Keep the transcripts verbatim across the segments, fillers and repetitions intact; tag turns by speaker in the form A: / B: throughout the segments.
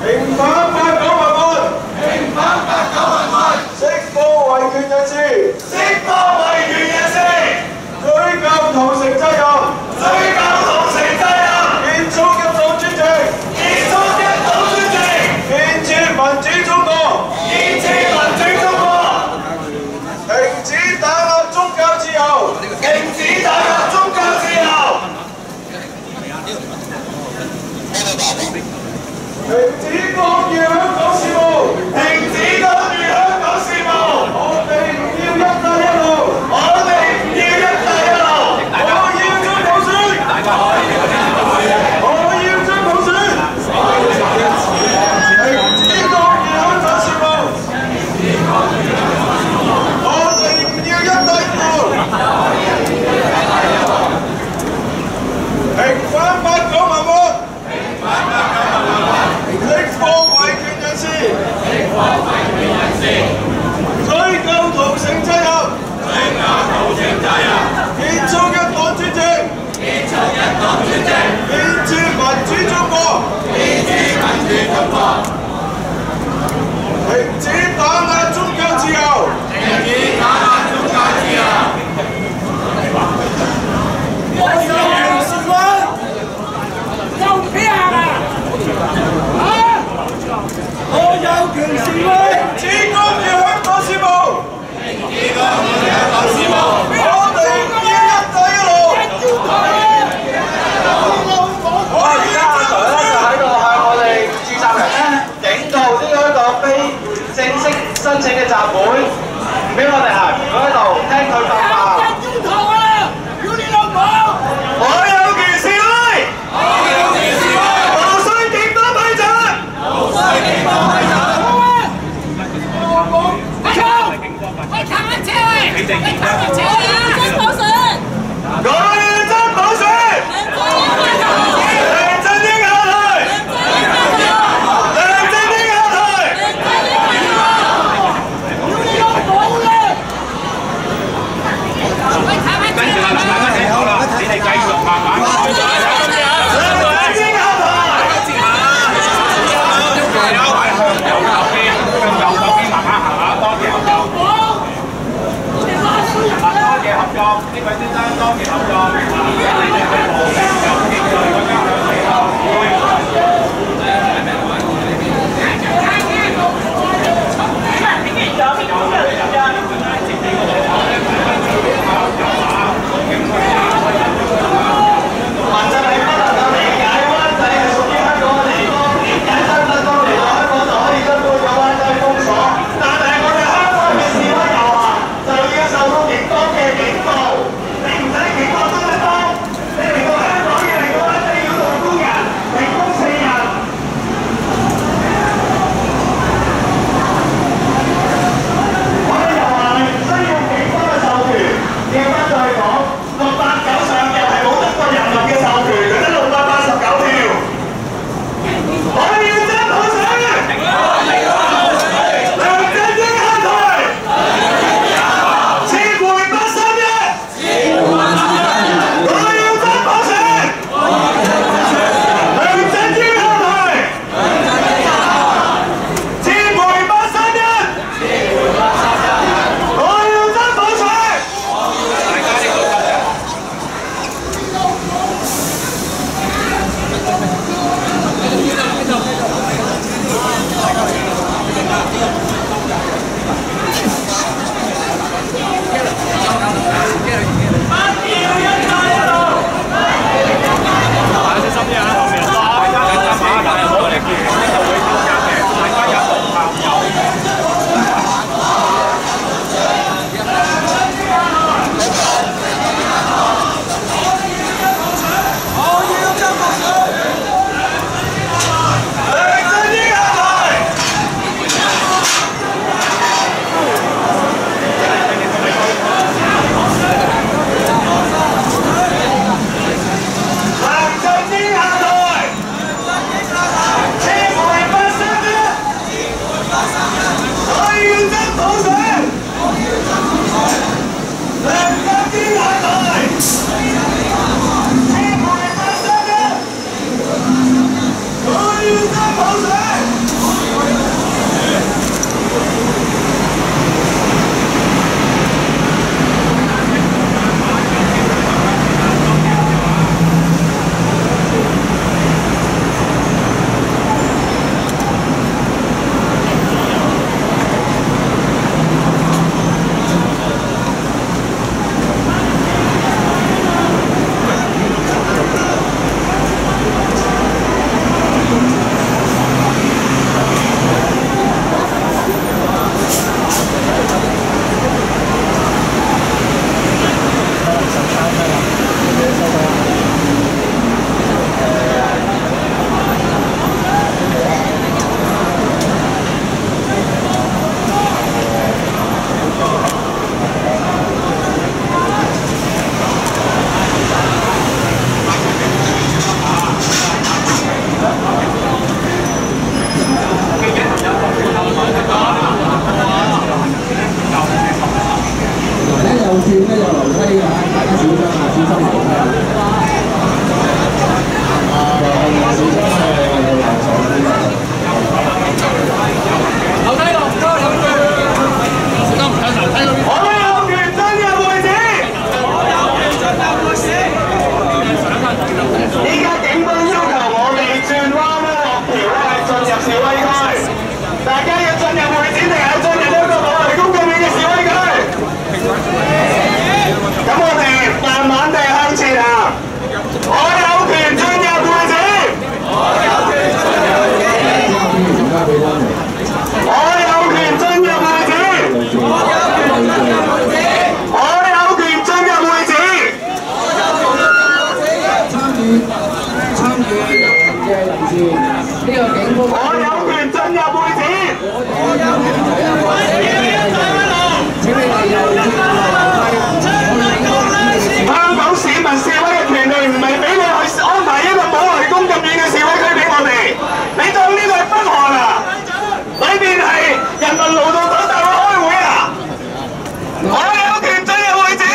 A: 平反八九民運，
B: 平反八九民運，
A: 釋放維權人士，
B: 釋放維權人士，
A: 追究屠城責任，
B: 追究屠城責任，
A: 結束一黨專政，
B: 結束一黨專政，
A: 建設民主中國，
B: 建設民主中國，
A: 停止打壓宗教自由，
B: 停止打壓宗教自由。
A: 停止干預香港事務，
B: 停止干預香港事務。
A: 我哋唔要一帶一路，
B: 我哋唔要一帶一路。
A: 我要追普選，我要追普選，停止干預香港事務，我哋唔要一帶一路，平反八九民運。釋放維權人士，釋放維權人士，追究屠城責任，追究屠城責任，結束一黨專政，結束一黨專政，建設民主中國，建設民主中國，停止打壓宗教自由，停止打壓宗教自由。我有權示威，又俾人啊！我有權示威，停止干預香港事務，停止干預香港事務。我哋唔要一帶一路。我而家阿 Sir 咧就喺度向我哋註冊人咧警告呢一個非正式申請嘅集會，唔俾我哋行。如果喺度聽佢講話，我有權示威，我有權示威，無需警方批准，無需警方批准。
C: 喂，撐一車喂！喂，撐一車啊！真普選！
A: 我要真普選！梁振英下台！梁振英下台！
C: 要你有冇嘅？
D: 住呢個警方。
B: 我有權進入會展。
D: 我有權進入會展。請你哋右轉樓梯。
B: 香港市民示威嘅權利唔係俾你去安排一個冇雷公咁遠嘅示威區俾我哋，你當呢個係北韓啊？裏邊係人民勞動黨大會開會啊！我有權進入會展。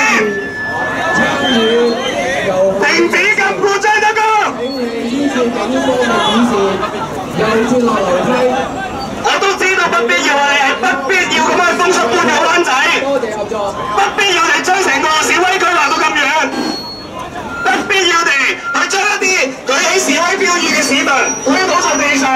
B: 停止禁錮張德江。
D: 請你依照警方嘅指示，右轉落樓梯。
B: 我都知道不必要啊，你係不必要咁樣封出半個灣仔。
D: 多謝合作。
B: 不必要地將成個示威區劃到咁遠，不必要地去將一啲舉起示威標語嘅市民推倒在地上。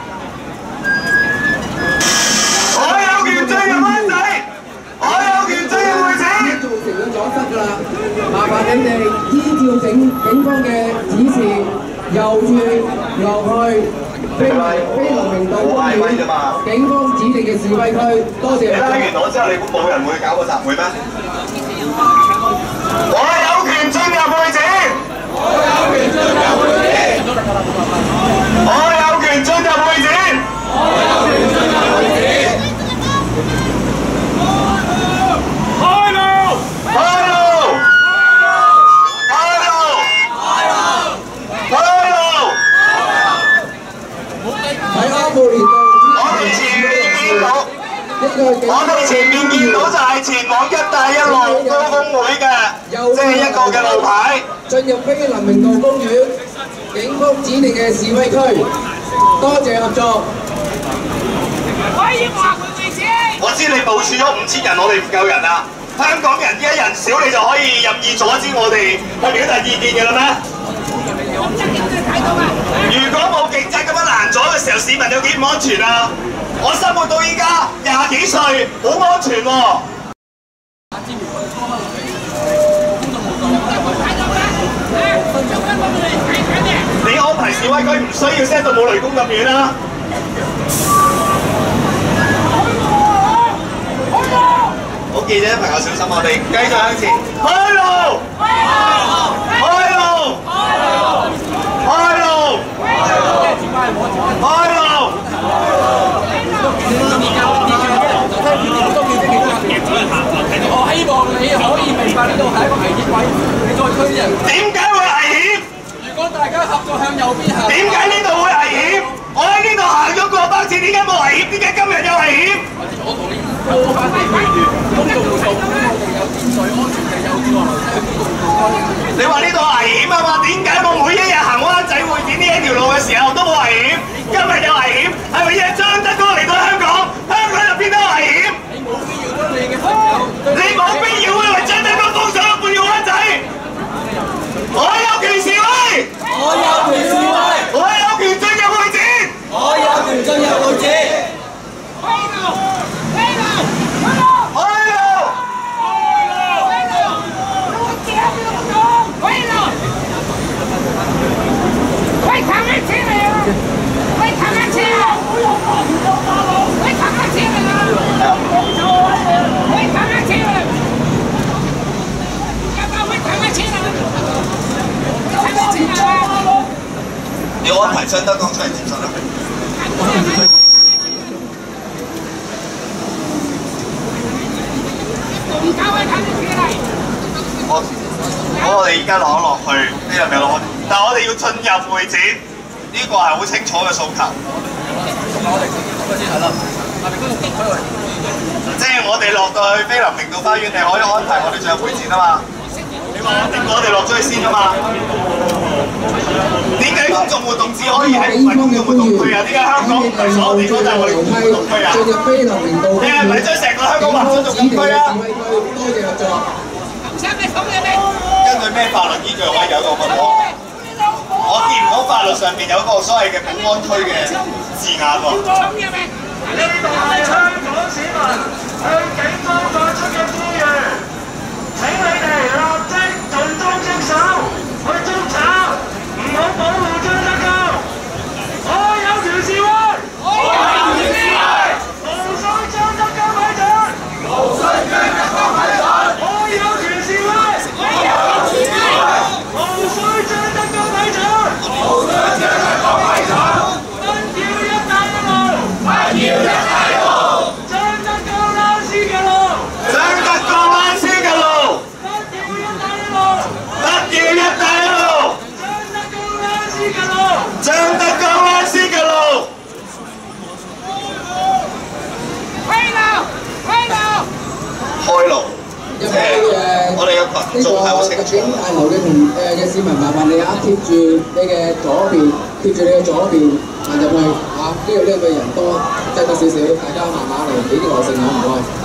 B: 我有權進入灣仔，我有權進入會展。
D: 造成咗阻塞㗎啦，麻煩你哋依照警警方嘅指示，右轉落去菲菲林明道公園警方指定嘅示威區。多謝。
B: 你拉完我之後，你估冇人會搞個集會咩？我有權進入會展。我有權進入會展。我有權進入會展。我有權進入會展。開路！開路！開路！開路！
D: 喺安富連道，
B: 我哋前面見到，我哋前面見到就係前往一帶一路高峰會嘅，即係一個嘅路牌。
D: 進入菲林明道公園警方指定嘅示威區。多謝合作。
C: 可以話佢自己。
B: 我知你部署咗五千人，我哋唔夠人啊！香港人一人少，你就可以任意阻止我哋去表達意見嘅啦咩？如果冇警察咁樣攔阻嘅時候，市民有幾唔安全啊？我生活到依家廿幾歲，好安全喎。你安排示威區唔需要 set 到冇雷公咁遠啦。好，記者朋友小心，我哋繼續向前。開路！開路！開路！開路！開路！
E: 我希望你可以明白呢度係一個危險位，你再推人。
B: 點解會危險？
E: 如果大家合作向右邊行，
B: 點解呢度會危險？我喺呢度行咗個包次，點解冇危險？點解今日有危險？
E: 我同你過翻地區段，公共活動，我哋有天水安全嘅右轉落樓梯，公共活動。
B: 你話呢度危險啊嘛？點解我每一日行灣仔會展呢一條路嘅時候都冇危險？今日有危險，係咪因為張德江嚟到香港，香港就變得危險？
E: 你冇必要將你嘅朋友，
B: 你冇必要因為張德江封上咗半個灣仔。我有權示威，
E: 我有權示威，
B: 我有權進入會展，
E: 我有權進入會展。
C: 開路！開路！開路！
B: 開路！
C: 開路！我屌你老母！開路！喂，行一車嚟啊！喂，行一車啊！喂，行一車嚟啊！喂，行一車嚟！要不要喂，行一車嚟？行一車嚟！
B: 你安排張德江出嚟接受啦。我我哋而家攞落去呢樣嘢攞，但係我哋要進入會展，呢個係好清楚嘅訴求。即係我哋落到去菲林明道花園，你可以安排我哋進入會展啊嘛。你話我哋落咗去先啊嘛？點解公眾活動只可以喺唔係公眾活動區啊？點解香港唔係所有地方都係我哋公眾活動區啊？你係咪將成個香港劃咗做禁區啊？
D: 多謝合作。
B: 根據咩法律依據可以有一個咁樣？我見唔到法律上面有一個所謂嘅保安區嘅字眼喎。呢度係香港市民向警方發出嘅呼籲，請你哋立即盡忠職守，去捉查，唔好保護張德江。我有權示威，我有權示威，無需張德江批准，無需張德江批准。我有權示威，我有權示威，無需張德江批准，無需張德江批准。 張德江拉斯嘅路。
C: 開路，開路。
B: 開路。即係我哋嘅群眾係好清楚。
D: 大樓嘅同誒嘅市民，麻煩你啊，貼住你嘅左邊，貼住你嘅左邊行入去啊！呢度呢個人多，擠多少少，大家慢慢嚟，俾啲耐性啊，唔該。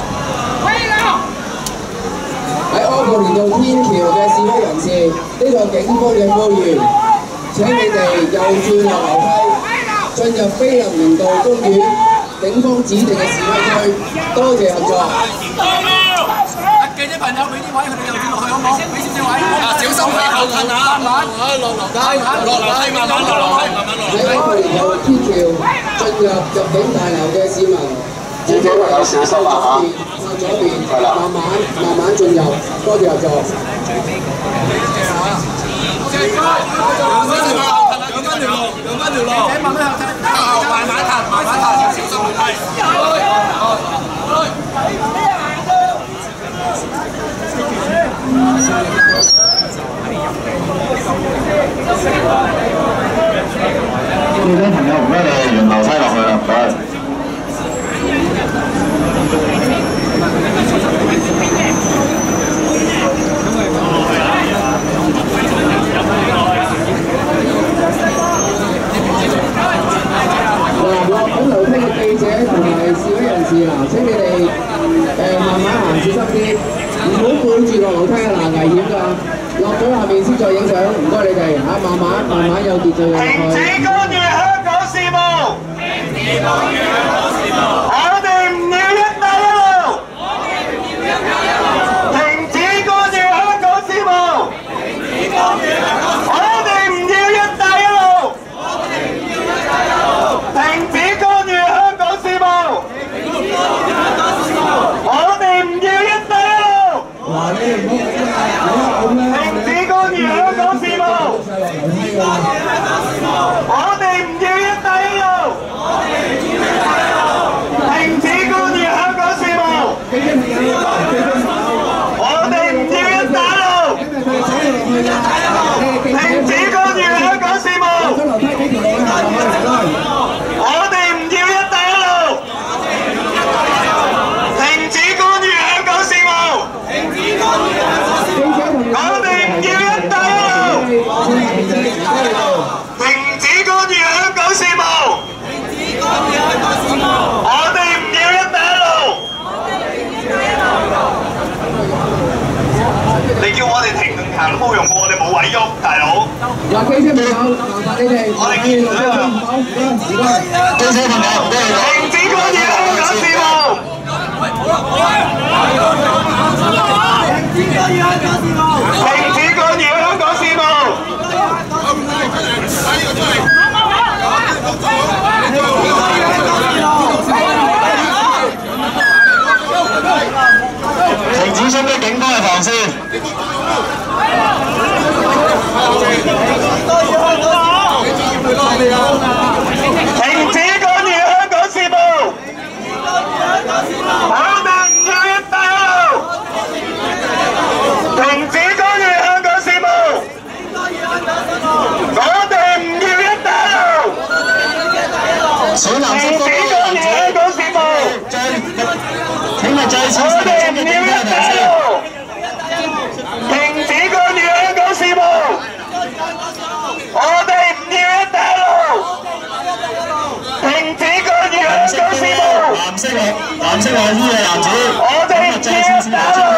D: 喺柯布連道天橋嘅示威人士，呢個警方嘅呼籲，請你哋右轉落樓梯，進入菲林明道公園警方指定嘅示威區。多謝合作。
E: 記者朋友俾啲位佢哋右轉落去好唔好？俾少少位。啊，小心喺後近啊！慢慢，落樓梯，落樓梯，慢慢落樓梯，慢慢落樓梯。
D: 喺柯布連道天橋進入入境大樓嘅市民，
B: 記者朋友小心啊嚇！
D: 向左邊，慢慢慢慢進入，多謝合作。
E: 讓翻條路，讓翻條路。記者慢慢後退，慢慢行，慢慢行，小心樓梯。
B: 記者朋友唔該你沿樓梯落去啦，唔該。
D: 嗱，落緊樓梯嘅記者同埋示威人士啊，請你哋誒慢慢行，小心啲，唔好背住落樓梯啊！嗱，危險㗎。落咗下面先再影相，唔該你哋嚇，慢慢慢慢有秩序嘅落去。
B: 停止干預香港事務！停止干預香港事務！我哋唔要一帶一路！我哋唔要一帶一路！停止干預香港事務！停止干預香港事務！我哋唔要一帶一路！我哋唔要一帶一路！停止干預香港事務！停止干預香港事務！我哋唔要一帶一路！
D: 嗱，你唔好咁啦，
B: 停止干預香港事務！我哋唔要一帶一路！我哋唔要一帶一路！停止干預香港事務！我哋唔要一帶一路！停止干預香港事務！我哋唔要一帶一路！停止干預香港事務！停止干預香港事務！我哋唔要一帶一路！停止干預香港事務！停止干預香港事務！我哋唔要一帶一路！你叫我哋停行都冇用喎，我哋冇位喐，大佬。
D: 嗱，記者朋友，麻煩你哋，
B: 我哋見唔到啊！記者朋友，停止干預香港事務！停止干預香港事務！停止干預香港事務！停止衝擊警方嘅防線！停止干預香港事務！我哋唔要一帶一路！停止干預香港事務！我哋唔要一帶一路！停止干預香港事務！請勿再次我哋唔要一帶一路！停止干預香港事務！我哋唔要一帶一路！停止干預香港事務！藍色藍色內衣嘅男子，我哋唔要一帶一路！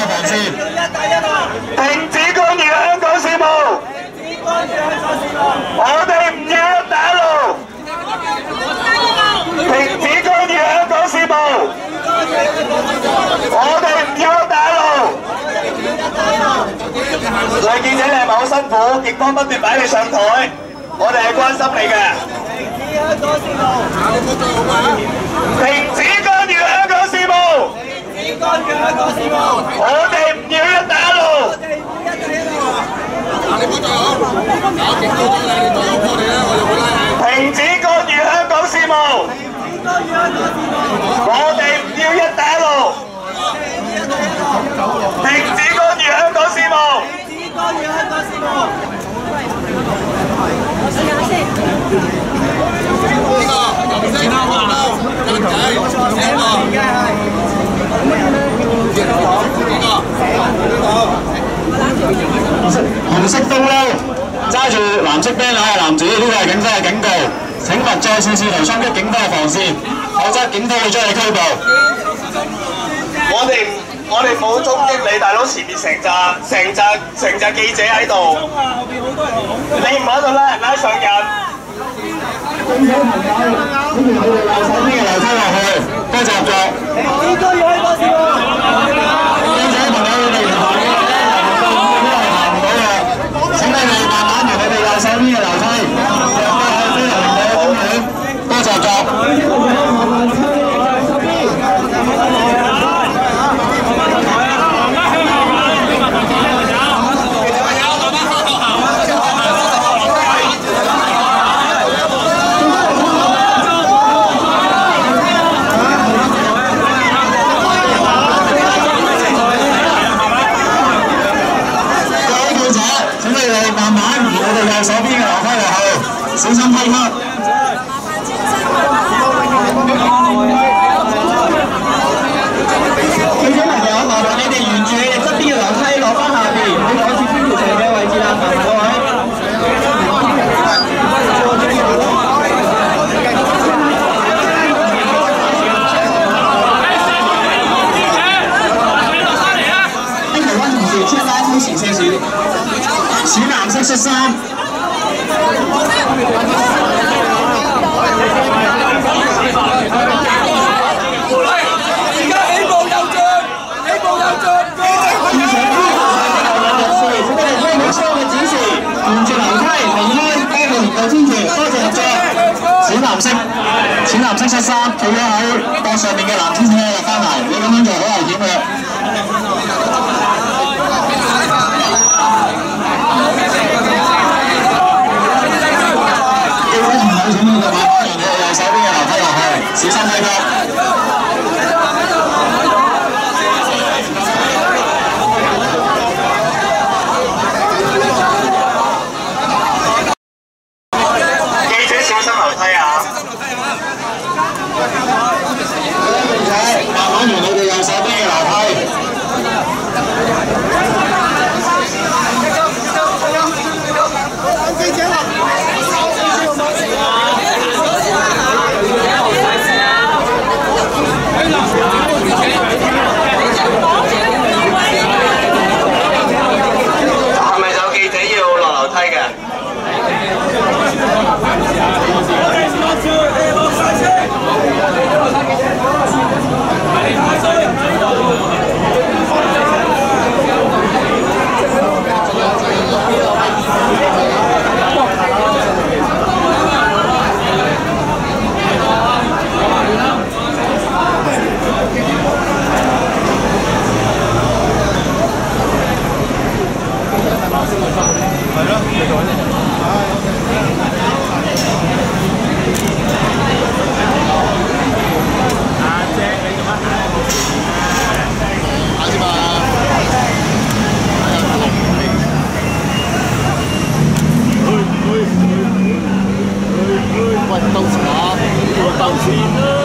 B: 停止干預香港事務！我哋唔要一帶一路！停止干預香港事務！我哋唔要一帶一路！女記者你係咪好辛苦？警方不斷擺你上台，我哋係關心你嘅。停止干預香港事務！停止干預香港事務！我哋唔要一帶一路！停止干預香港事務！我哋唔要一帶一路！停止干預香港事務！停止干預香港事務！
E: 呢個右邊先啦，右仔，呢個。
F: 紅色風褸揸住藍色 banner 嘅男子，呢個係警方嘅警告，請勿再次試圖衝擊警方嘅防線，否則警方會將你拘捕。
B: 我哋我哋冇衝擊你，大佬前面成扎成扎成扎記者喺度，你唔喺度拉人拉上人。
F: 警方朋友，歡迎你哋右手邊嘅樓梯落去，多謝合作。應該要喺嗰時喎。記者朋友，你哋唔行嘅，因為行唔到嘅。請你哋慢慢行你哋右手邊嘅樓梯，讓過去飛行嘅公園，多謝合作。右手邊嘅樓梯落去，小心批黑。記者朋友，麻煩你哋沿住你哋側邊嘅樓梯落翻下邊，唔好阻住天橋上嘅位置啦，麻煩各位。啲台灣同事出拉推前些少。淺藍色恤衫。而家起步右轉，起步右轉。現場人士，請你哋聽好所有嘅指示，沿住樓梯離開多個年度天橋，多謝合作。淺藍色，淺藍色恤衫，企咗喺膊上面嘅藍天車落翻嚟，你咁樣做好危險嘅。小心批評。記者小心樓梯啊！記者慢慢沿你哋右手邊嘅樓梯。記者啊！係咪有記者要落樓梯嘅？係咯，繼續揾先。阿姐，你做乜？打啫嘛。喂，到時啊，要鬥錢啦。